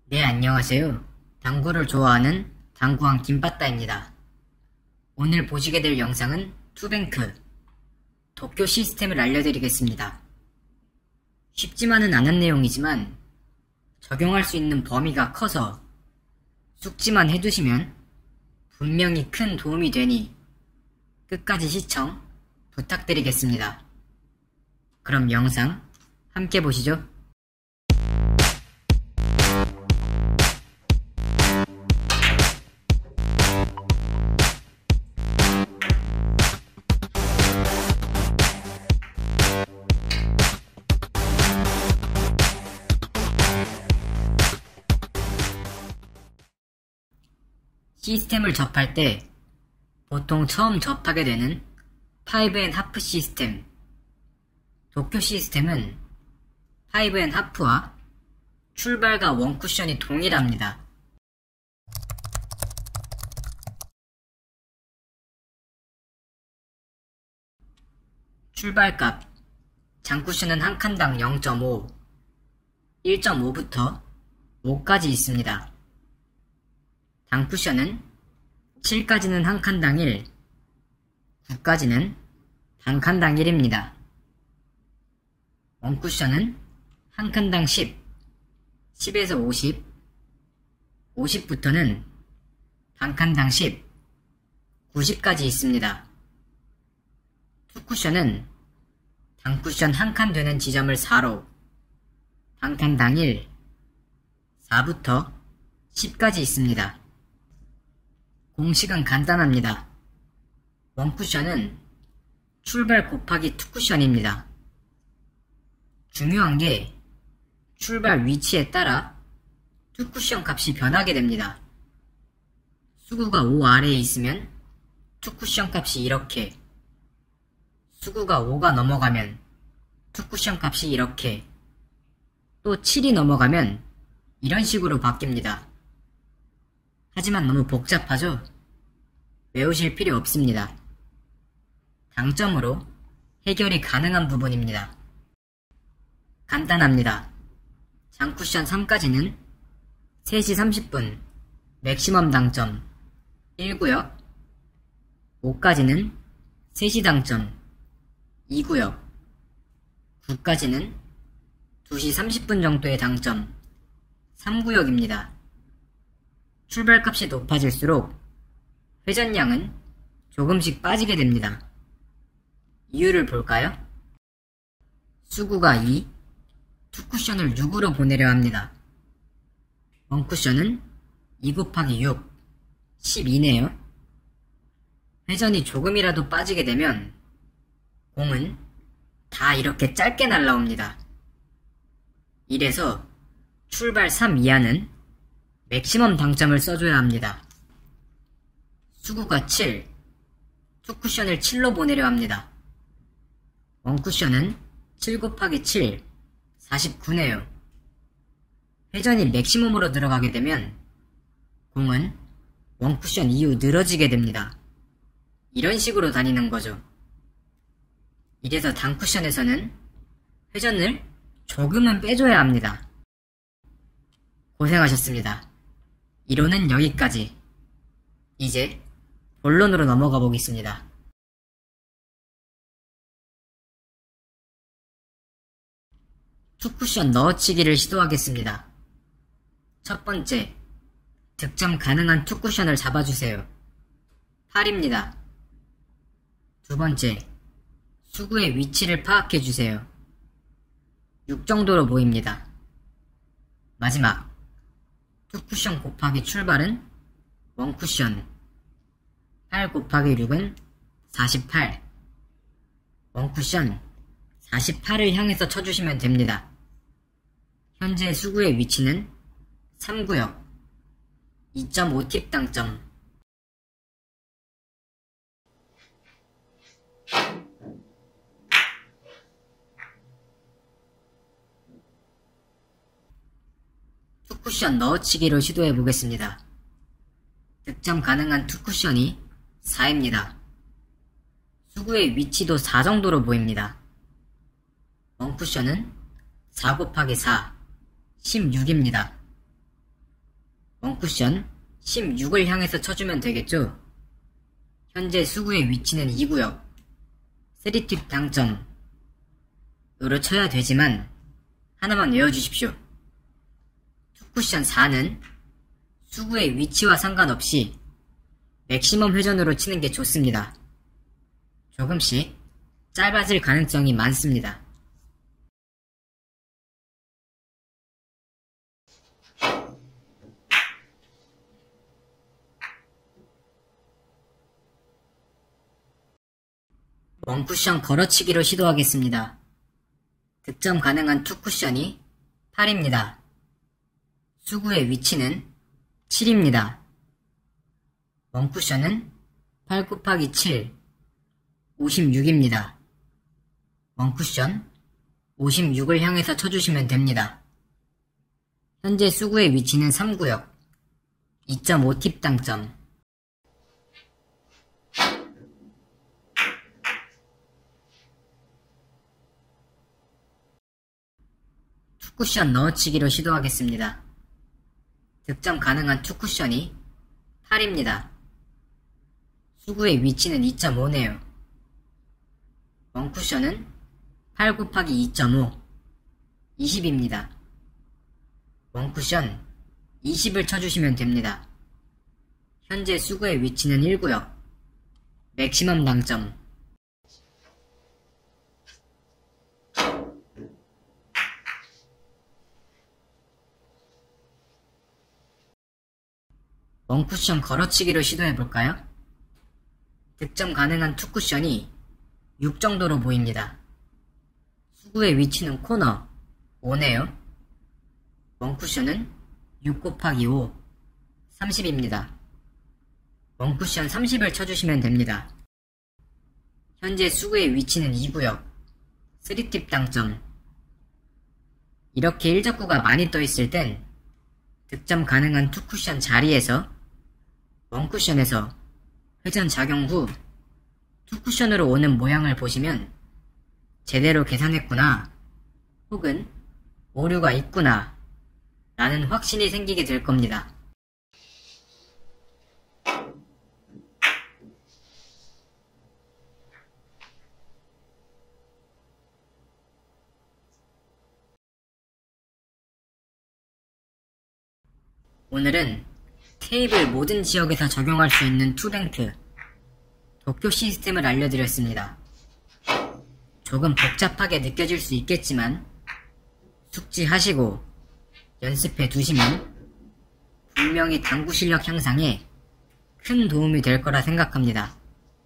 네, 안녕하세요. 당구를 좋아하는 당구왕 김빠따입니다. 오늘 보시게 될 영상은 투뱅크 도쿄 시스템을 알려드리겠습니다. 쉽지만은 않은 내용이지만 적용할 수 있는 범위가 커서 숙지만 해두시면 분명히 큰 도움이 되니 끝까지 시청 부탁드리겠습니다. 그럼 영상 함께 보시죠. 시스템을 접할 때 보통 처음 접하게 되는 5&하프 시스템. 도쿄 시스템은 5&하프와 출발과 원쿠션이 동일합니다. 출발값 장쿠션은 한 칸당 0.5, 1.5부터 5까지 있습니다. 단쿠션은 7까지는 한 칸당 1, 9까지는 단칸당 1입니다. 원쿠션은 한 칸당 10, 10에서 50, 50부터는 단칸당 10, 90까지 있습니다. 투쿠션은 단쿠션 한 칸 되는 지점을 4로 단칸당 1, 4부터 10까지 있습니다. 공식은 간단합니다. 원쿠션은 출발 곱하기 투쿠션입니다. 중요한 게 출발 위치에 따라 투쿠션 값이 변하게 됩니다. 수구가 5 아래에 있으면 투쿠션 값이 이렇게, 수구가 5가 넘어가면 투쿠션 값이 이렇게, 또 7이 넘어가면 이런 식으로 바뀝니다. 하지만 너무 복잡하죠? 외우실 필요 없습니다. 당점으로 해결이 가능한 부분입니다. 간단합니다. 장쿠션 3까지는 3시 30분 맥시멈 당점 1구역, 5까지는 3시 당점 2구역, 9까지는 2시 30분 정도의 당점 3구역입니다. 출발값이 높아질수록 회전량은 조금씩 빠지게 됩니다. 이유를 볼까요? 수구가 2, 투쿠션을 6으로 보내려 합니다. 원쿠션은 2 곱하기 6, 12네요. 회전이 조금이라도 빠지게 되면 공은 다 이렇게 짧게 날라옵니다. 이래서 출발 3 이하는 맥시멈 당점을 써줘야 합니다. 수구가 7, 투쿠션을 7로 보내려 합니다. 원쿠션은 7 곱하기 7, 49네요. 회전이 맥시멈으로 들어가게 되면 공은 원쿠션 이후 늘어지게 됩니다. 이런 식으로 다니는 거죠. 이래서 단쿠션에서는 회전을 조금은 빼줘야 합니다. 고생하셨습니다. 이론은 여기까지. 이제 본론으로 넘어가 보겠습니다. 투쿠션 넣어치기를 시도하겠습니다. 첫 번째, 득점 가능한 투쿠션을 잡아주세요. 8입니다. 두 번째, 수구의 위치를 파악해주세요. 6 정도로 보입니다. 마지막, 투쿠션 곱하기 출발은 원쿠션, 8 곱하기 6은 48, 원쿠션 48을 향해서 쳐주시면 됩니다. 현재 수구의 위치는 3구역, 2.5팁 당점. 투쿠션 넣어치기로 시도해 보겠습니다. 득점 가능한 투쿠션이 4입니다. 수구의 위치도 4 정도로 보입니다. 원쿠션은 4 곱하기 4, 16입니다. 원쿠션 16을 향해서 쳐주면 되겠죠? 현재 수구의 위치는 2구역 3팁 당점으로 쳐야 되지만 하나만 외워주십시오. 투쿠션 4는 수구의 위치와 상관없이 맥시멈 회전으로 치는 게 좋습니다. 조금씩 짧아질 가능성이 많습니다. 원쿠션 걸어치기로 시도하겠습니다. 득점 가능한 투쿠션이 8입니다. 수구의 위치는 7입니다. 원쿠션은 8 곱하기 7, 56입니다. 원쿠션 56을 향해서 쳐주시면 됩니다. 현재 수구의 위치는 3구역 2.5팁 당점. 투쿠션 넣어치기로 시도하겠습니다. 득점 가능한 투쿠션이 8입니다. 수구의 위치는 2.5네요. 원쿠션은 8 곱하기 2.5, 20입니다. 원쿠션 20을 쳐주시면 됩니다. 현재 수구의 위치는 1구역, 맥시멈 당점. 원쿠션 걸어치기로 시도해볼까요? 득점 가능한 투쿠션이 6 정도로 보입니다. 수구의 위치는 코너 5네요. 원쿠션은 6 곱하기 5, 30입니다. 원쿠션 30을 쳐주시면 됩니다. 현재 수구의 위치는 2구역, 3팁 당점. 이렇게 1적구가 많이 떠있을 땐 득점 가능한 투쿠션 자리에서 원쿠션에서 회전 작용 후 투쿠션으로 오는 모양을 보시면 제대로 계산했구나 혹은 오류가 있구나 라는 확신이 생기게 될 겁니다. 오늘은 테이블 모든 지역에서 적용할 수 있는 투뱅크 도쿄 시스템을 알려드렸습니다. 조금 복잡하게 느껴질 수 있겠지만 숙지하시고 연습해 두시면 분명히 당구 실력 향상에 큰 도움이 될 거라 생각합니다.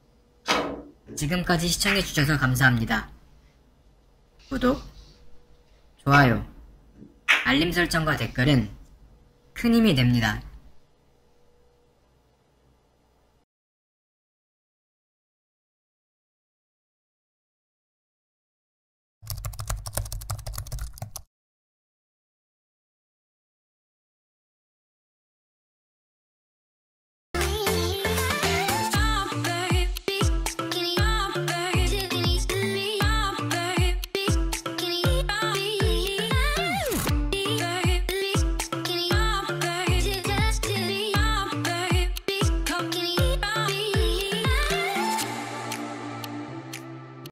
지금까지 시청해주셔서 감사합니다. 구독, 좋아요, 알림 설정과 댓글은 큰 힘이 됩니다.